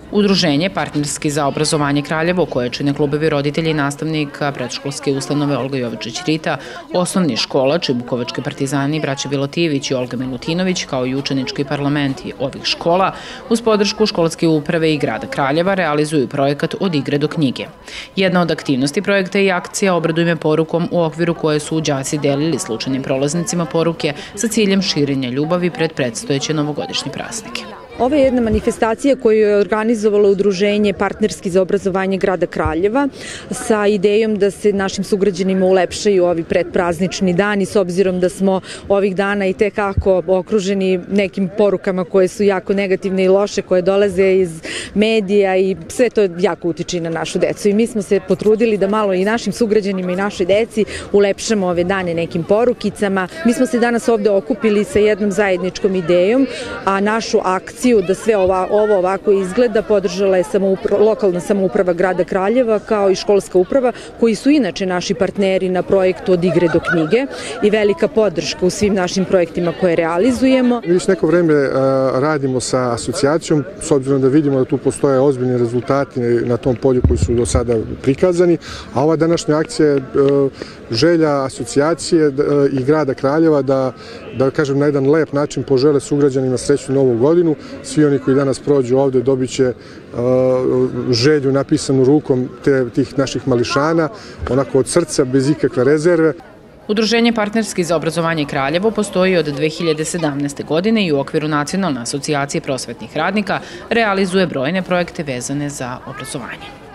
Udruženje Partnerski za obrazovanje Kraljevo, koje čine klubovi roditelji i nastavnika predškolske ustanove Olga Jovičić-Rita, osnovnih škola Čibukovački partizani, braća Vilotijević i Olga Milutinović, kao i učenički parlamenti ovih škola, uz podršku školske uprave i grada Kraljeva, realizuju projekat Od igre do knjige. Jedna od aktivnosti projekta je akcija Obraduj me porukom, u okviru koje su đaci delili slučajnim prolaznicima poruke sa ciljem širenja ljubavi pred predstojeće novogodišnje praznike. Ovo je jedna manifestacija koju je organizovalo Udruženje Partnerski za obrazovanje grada Kraljeva sa idejom da se našim sugrađanima ulepšaju ovi predpraznični dani, s obzirom da smo ovih dana i tekako okruženi nekim porukama koje su jako negativne i loše, koje dolaze iz medija i sve to jako utiče na našu decu. I mi smo se potrudili da malo i našim sugrađanima i našoj deci ulepšamo ove dane nekim porukicama. Mi smo se danas ovde okupili sa jednom zajedničkom idejom, a našu akciju da sve ovo ovako izgleda podržala je lokalna samouprava grada Kraljeva kao i školska uprava, koji su inače naši partneri na projektu Od igre do knjige i velika podrška u svim našim projektima koje realizujemo. Već neko vreme radimo sa asocijacijom, s obzirom da vidimo da tu postoje ozbiljni rezultati na tom polju koji su do sada prikazani, a ova današnja akcija je želja asocijacije i grada Kraljeva da kažem na jedan lep način požele sugrađanima srećnu novu godinu. Svi oni koji danas prođu ovde dobit će želju napisanu rukom tih naših mališana, onako od srca, bez ikakve rezerve. Udruženje Partnerski za obrazovanje Kraljevo postoji od 2017. godine i u okviru Nacionalne asocijacije prosvetnih radnika realizuje brojne projekte vezane za obrazovanje.